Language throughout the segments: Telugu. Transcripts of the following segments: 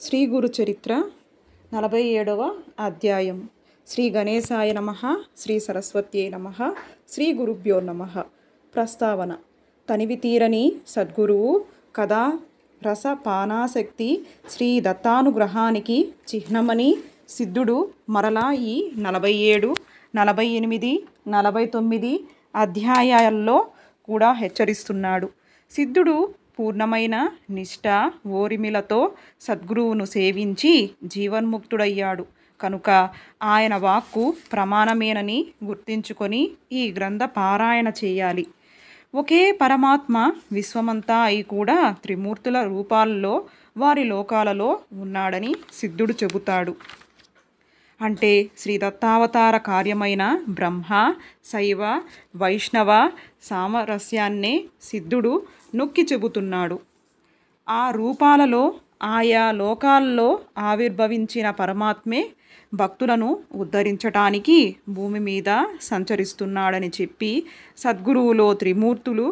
శ్రీ గురు చరిత్ర 47వ అధ్యాయం. శ్రీ గణేశాయ నమః. శ్రీ సరస్వత్యై నమః. శ్రీ గురుభ్యో నమః. ప్రస్తావన. తనివి తీరని సద్గురువు కథా రస పానాసక్తి శ్రీ దత్తానుగ్రహానికి చిహ్నమని సిద్ధుడు మరలా ఈ 47, 48, 49 అధ్యాయాల్లో కూడా హెచ్చరిస్తున్నాడు. సిద్ధుడు పూర్ణమైన నిష్ఠ ఓరిమిలతో సద్గురువును సేవించి జీవన్ముక్తుడయ్యాడు కనుక ఆయన వాక్కు ప్రమాణమేనని గుర్తించుకొని ఈ గ్రంథ పారాయణ చేయాలి. ఒకే పరమాత్మ విశ్వమంతా అయి కూడా త్రిమూర్తుల రూపాల్లో వారి లోకాలలో ఉన్నాడని సిద్ధుడు చెబుతాడు. అంటే శ్రీ దత్తావతార కార్యమైన బ్రహ్మ, శైవ, వైష్ణవ సామరస్యాన్నే సిద్ధుడు నొక్కి చెబుతున్నాడు. ఆ రూపాలలో ఆయా లోకాల్లో ఆవిర్భవించిన పరమాత్మే భక్తులను ఉద్ధరించటానికి భూమి మీద సంచరిస్తున్నాడని చెప్పి సద్గురువులో త్రిమూర్తులు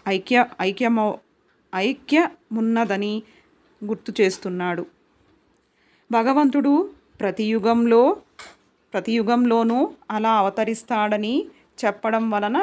ఐక్యమున్నదని గుర్తు చేస్తున్నాడు. భగవంతుడు ప్రతి యుగంలోనూ అలా అవతరిస్తాడని చెప్పడం వలన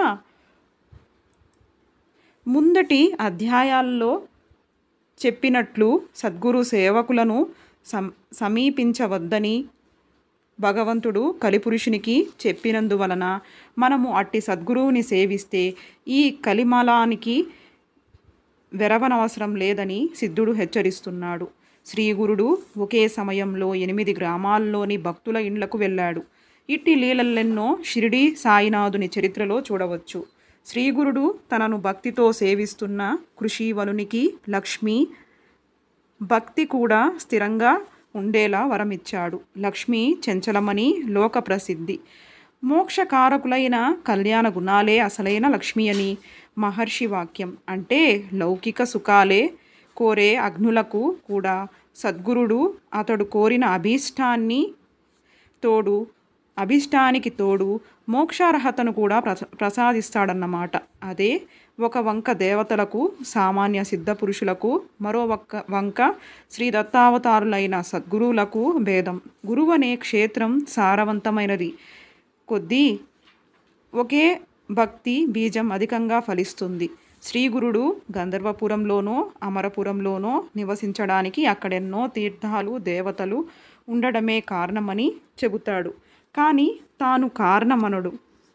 ముందటి అధ్యాయాల్లో చెప్పినట్లు సద్గురు సేవకులను సమీపించవద్దని భగవంతుడు కలిపురుషునికి చెప్పినందువలన మనము అట్టి సద్గురువుని సేవిస్తే ఈ కలిమలానికి వెరవనవసరం లేదని సిద్ధుడు హెచ్చరిస్తున్నాడు. శ్రీగురుడు ఒకే సమయంలో 8 గ్రామాల్లోని భక్తుల ఇండ్లకు వెళ్ళాడు. ఇట్టి లీలలెన్నో షిరిడి సాయినాథుని చరిత్రలో చూడవచ్చు. శ్రీగురుడు తనను భక్తితో సేవిస్తున్న కృషివలునికి లక్ష్మీ భక్తి కూడా స్థిరంగా ఉండేలా వరమిచ్చాడు. లక్ష్మీ చంచలమని లోక ప్రసిద్ధి. మోక్షకారకులైన కళ్యాణ గుణాలే అసలైన లక్ష్మి అని మహర్షి వాక్యం. అంటే లౌకిక సుఖాలే కోరే అగ్నులకు కూడా సద్గురుడు అతడు కోరిన అభిష్టానికి తోడు మోక్షార్హతను కూడా ప్రసాదిస్తాడన్నమాట. అదే ఒక వంక దేవతలకు, సామాన్య సిద్ధ పురుషులకు, మరో వంక శ్రీ దత్తావతారులైన సద్గురువులకు భేదం. గురువు అనే క్షేత్రం సారవంతమైనది కొద్దీ ఒకే భక్తి బీజం అధికంగా ఫలిస్తుంది. శ్రీగురుడు గంధర్వపురంలోనో అమరపురంలోనో నివసించడానికి అక్కడెన్నో తీర్థాలు, దేవతలు ఉండడమే కారణమని చెబుతాడు. కానీ తాను కారణమనడు.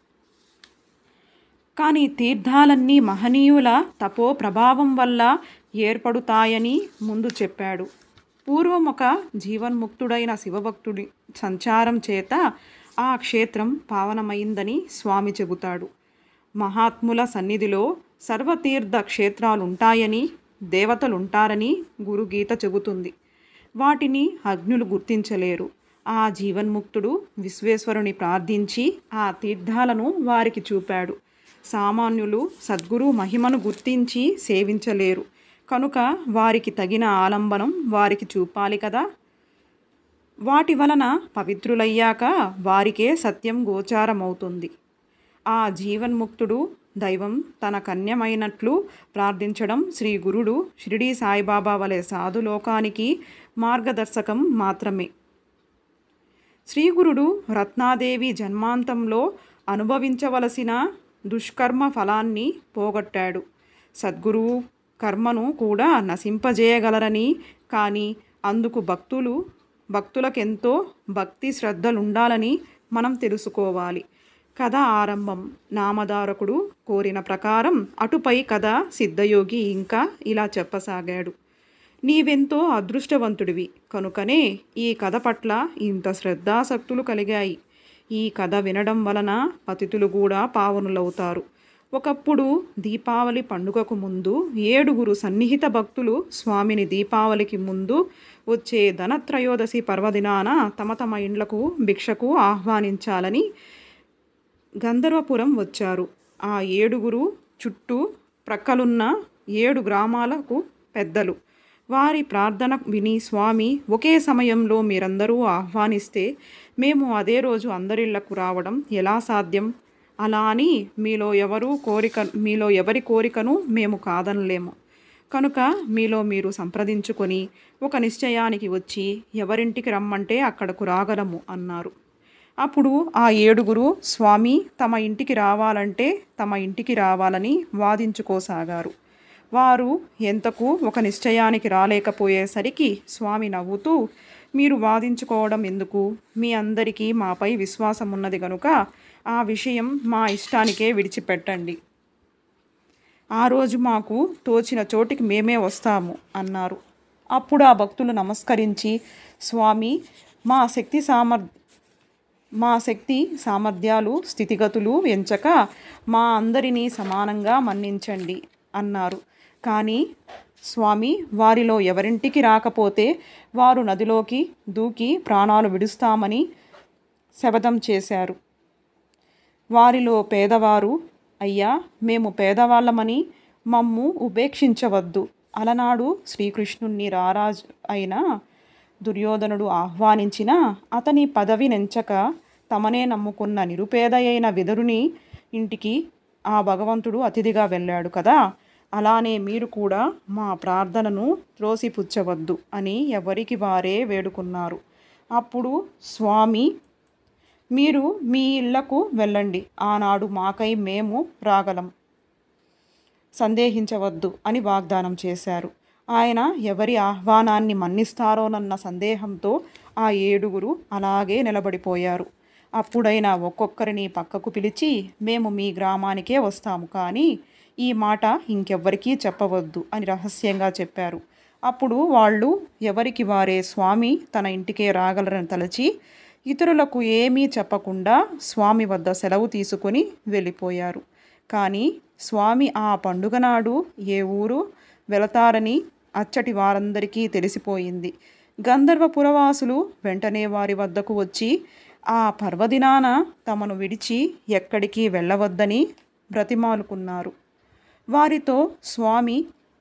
కానీ తీర్థాలన్నీ మహనీయుల తపో ప్రభావం వల్ల ఏర్పడుతాయని ముందు చెప్పాడు. పూర్వం ఒక జీవన్ముక్తుడైన శివభక్తుడి సంచారం చేత ఆ క్షేత్రం పావనమైందని స్వామి చెబుతాడు. మహాత్ముల సన్నిధిలో సర్వతీర్థ క్షేత్రాలుంటాయని, దేవతలుంటారని గురుగీత చెబుతుంది. వాటిని అజ్ఞులు గుర్తించలేరు. ఆ జీవన్ముక్తుడు విశ్వేశ్వరుని ప్రార్థించి ఆ తీర్థాలను వారికి చూపాడు. సామాన్యులు సద్గురు మహిమను గుర్తించి సేవించలేరు కనుక వారికి తగిన ఆలంబనం వారికి చూపాలి కదా. వాటి వలన పవిత్రులయ్యాక వారికే సత్యం గోచారమవుతుంది. ఆ జీవన్ముక్తుడు దైవం తన కన్యమైనట్లు ప్రార్థించడం శ్రీ గురుడు షిరిడి సాయిబాబా వలె సాధులోకానికి మార్గదర్శకం మాత్రమే. శ్రీగురుడు రత్నాదేవి జన్మాంతంలో అనుభవించవలసిన దుష్కర్మ ఫలాన్ని పోగొట్టాడు. సద్గురువు కర్మను కూడా నశింపజేయగలరని, కానీ అందుకు భక్తులకెంతో భక్తి శ్రద్ధలుండాలని మనం తెలుసుకోవాలి. కథ ఆరంభం. నామధారకుడు కోరిన ప్రకారం అటుపై కథ సిద్ధయోగి ఇంకా ఇలా చెప్పసాగాడు. నీవెంతో అదృష్టవంతుడివి కనుకనే ఈ కథ పట్ల ఇంత శ్రద్ధాసక్తులు కలిగాయి. ఈ కథ వినడం వలన పతితులు కూడా పావనులవుతారు. ఒకప్పుడు దీపావళి పండుగకు ముందు 7 సన్నిహిత భక్తులు స్వామిని దీపావళికి ముందు వచ్చే ధనత్రయోదశి పర్వదినాన తమ ఇండ్లకు భిక్షకు ఆహ్వానించాలని గంధర్వపురం వచ్చారు. ఆ 7 చుట్టూ ప్రక్కలున్న 7 గ్రామాలకు పెద్దలు. వారి ప్రార్థన విని స్వామి ఒకే సమయంలో మీరందరూ ఆహ్వానిస్తే మేము అదే రోజు అందరిళ్లకు రావడం ఎలా సాధ్యం? అలా అని మీలో ఎవరి కోరికను మేము కాదనలేము. కనుక మీలో మీరు సంప్రదించుకొని ఒక నిశ్చయానికి వచ్చి ఎవరింటికి రమ్మంటే అక్కడకు రాగలము అన్నారు. అప్పుడు ఆ 7 స్వామి తమ ఇంటికి రావాలంటే తమ ఇంటికి రావాలని వాదించుకోసాగారు. వారు ఎంతకు ఒక నిశ్చయానికి రాలేకపోయేసరికి స్వామి నవ్వుతూ, మీరు వాదించుకోవడం ఎందుకు? మీ అందరికీ మాపై విశ్వాసం ఉన్నది గనుక ఆ విషయం మా ఇష్టానికే విడిచిపెట్టండి. ఆ రోజు మాకు తోచిన చోటికి మేమే వస్తాము అన్నారు. అప్పుడు ఆ భక్తులు నమస్కరించి, స్వామి మా శక్తి సామర్థ్యాలు స్థితిగతులు ఎంచక మా అందరినీ సమానంగా మన్నించండి అన్నారు. కానీ స్వామి వారిలో ఎవరింటికి రాకపోతే వారు నదిలోకి దూకి ప్రాణాలు విడుస్తామని శపథం చేశారు. వారిలో పేదవారు, అయ్యా మేము పేదవాళ్ళమని మమ్ము ఉపేక్షించవద్దు. అలనాడు శ్రీకృష్ణుణ్ణి రారాజు అయిన దుర్యోధనుడు ఆహ్వానించిన అతని పదవి నెంచక తమనే నమ్ముకున్న నిరుపేద అయిన విదురుని ఇంటికి ఆ భగవంతుడు అతిథిగా వెళ్ళాడు కదా, అలానే మీరు కూడా మా ప్రార్థనను త్రోసిపుచ్చవద్దు అని ఎవరికి వారే వేడుకున్నారు. అప్పుడు స్వామి, మీరు మీ ఇళ్లకు వెళ్ళండి, ఆనాడు మాకై మేము రాగలం, సందేహించవద్దు అని వాగ్దానం చేశారు. ఆయన ఎవరి ఆహ్వానాన్ని మన్నిస్తారోనన్న సందేహంతో ఆ 7 అలాగే నిలబడిపోయారు. అప్పుడైనా ఒక్కొక్కరిని పక్కకు పిలిచి, మేము మీ గ్రామానికే వస్తాము, కానీ ఈ మాట ఇంకెవ్వరికీ చెప్పవద్దు అని రహస్యంగా చెప్పారు. అప్పుడు వాళ్ళు ఎవరికి వారే స్వామి తన ఇంటికే రాగలరని తలచి ఇతరులకు ఏమీ చెప్పకుండా స్వామి వద్ద సెలవు తీసుకొని వెళ్ళిపోయారు. కానీ స్వామి ఆ పండుగ నాడు ఏ ఊరు వెళతారని అచ్చటి వారందరికీ తెలిసిపోయింది. గంధర్వపురవాసులు వెంటనే వారి వద్దకు వచ్చి ఆ పర్వదినాన తమను విడిచి ఎక్కడికి వెళ్ళవద్దని బ్రతిమాలుకున్నారు. వారితో స్వామి,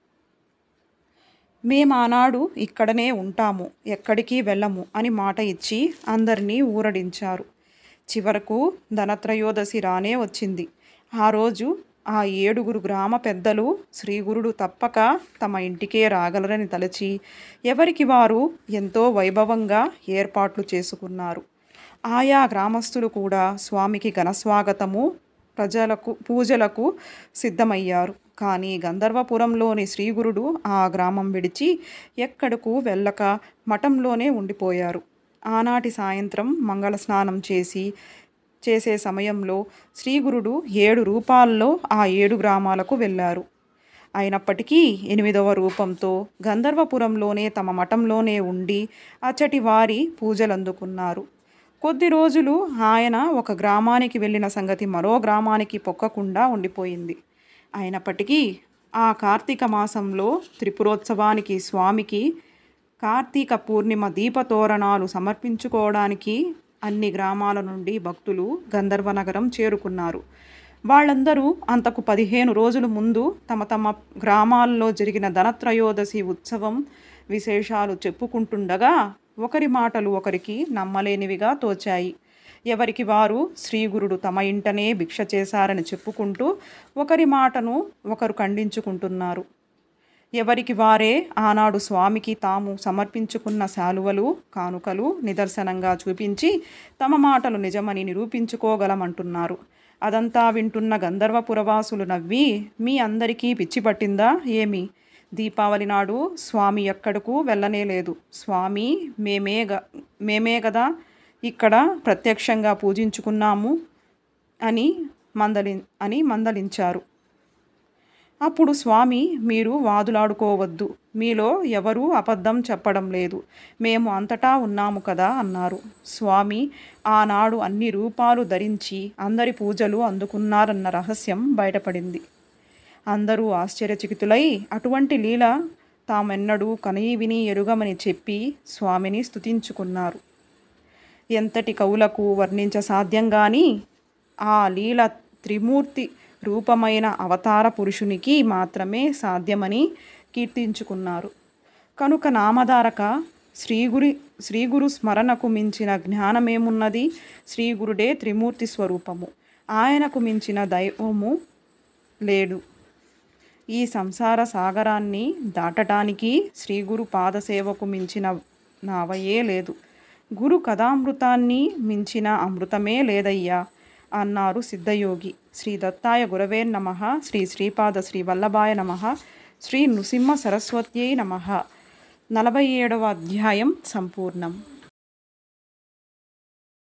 మేమానాడు ఇక్కడనే ఉంటాము, ఎక్కడికి వెళ్ళము అని మాట ఇచ్చి అందరినీ ఊరడించారు. చివరకు ధనత్రయోదశి రానే వచ్చింది. ఆ రోజు ఆ 7 గ్రామ పెద్దలు శ్రీగురుడు తప్పక తమ ఇంటికే రాగలరని తలచి ఎవరికి వారు ఎంతో వైభవంగా ఏర్పాట్లు చేసుకున్నారు. ఆయా గ్రామస్తులు కూడా స్వామికి ఘనస్వాగతము పూజలకు సిద్ధమయ్యారు. కానీ గంధర్వపురంలోని శ్రీగురుడు ఆ గ్రామం విడిచి ఎక్కడకు వెళ్ళక మఠంలోనే ఉండిపోయారు. ఆనాటి సాయంత్రం మంగళ స్నానం చేసే సమయంలో శ్రీగురుడు 7 రూపాల్లో ఆ 7 గ్రామాలకు వెళ్ళారు. అయినప్పటికీ 8వ రూపంతో గంధర్వపురంలోనే తమ మఠంలోనే ఉండి అచ్చటి వారి పూజలందుకున్నారు. కొద్ది రోజులు ఆయన ఒక గ్రామానికి వెళ్ళిన సంగతి మరో గ్రామానికి పొక్కకుండా ఉండిపోయింది. అయినప్పటికీ ఆ కార్తీక మాసంలో త్రిపురోత్సవానికి స్వామికి కార్తీక పూర్ణిమ దీపతోరణాలు సమర్పించుకోవడానికి అన్ని గ్రామాల నుండి భక్తులు గంధర్వనగరం చేరుకున్నారు. వాళ్ళందరూ అంతకు 15 రోజుల ముందు తమ తమ గ్రామాల్లో జరిగిన ధనత్రయోదశి ఉత్సవం విశేషాలు చెప్పుకుంటుండగా ఒకరి మాటలు ఒకరికి నమ్మలేనివిగా తోచాయి. ఎవరికి వారు శ్రీగురుడు తమ ఇంటనే భిక్ష చేశారని చెప్పుకుంటూ ఒకరి మాటను ఒకరు ఖండించుకుంటున్నారు. ఎవరికి వారే ఆనాడు స్వామికి తాము సమర్పించుకున్న శాలువలు కానుకలు నిదర్శనంగా చూపించి తమ మాటలు నిజమని నిరూపించుకోగలమంటున్నారు. అదంతా వింటున్న గంధర్వపురవాసులు నవ్వి, మీ అందరికీ పిచ్చి పట్టిందా ఏమి? దీపావళి నాడు స్వామి ఎక్కడకు వెళ్ళనే లేదు. స్వామి మేమే కదా ఇక్కడ ప్రత్యక్షంగా పూజించుకున్నాము అని మందలించారు. అప్పుడు స్వామి, మీరు వాదులాడుకోవద్దు, మీలో ఎవరూ అబద్ధం చెప్పడం లేదు, మేము అంతటా ఉన్నాము కదా అన్నారు. స్వామి ఆనాడు అన్ని రూపాలు ధరించి అందరి పూజలు అందుకున్నారన్న రహస్యం బయటపడింది. అందరూ ఆశ్చర్యచకితులై అటువంటి లీల తామెన్నడూ కనీ విని ఎరుగమని చెప్పి స్వామిని స్తుతించుకున్నారు. ఎంతటి కవులకు వర్ణించ సాధ్యంగాని ఆ లీల త్రిమూర్తి రూపమైన అవతార పురుషునికి మాత్రమే సాధ్యమని కీర్తించుకున్నారు. కనుక నామధారక శ్రీగురు స్మరణకు మించిన జ్ఞానమేమున్నది? శ్రీగురుడే త్రిమూర్తి స్వరూపము, ఆయనకు మించిన దైవము లేడు. ఈ సంసార సాగరాన్ని దాటటానికి శ్రీ గురు పాదసేవకు మించిన నావయే లేదు. గురు కథామృతాన్ని మించిన అమృతమే లేదయ్యా అన్నారు సిద్ధయోగి. శ్రీ దత్తాయ గురవే నమః. శ్రీ శ్రీపాద శ్రీ వల్లభాయ నమః. శ్రీ నృసింహ సరస్వత్యై నమః. 47వ అధ్యాయం సంపూర్ణం.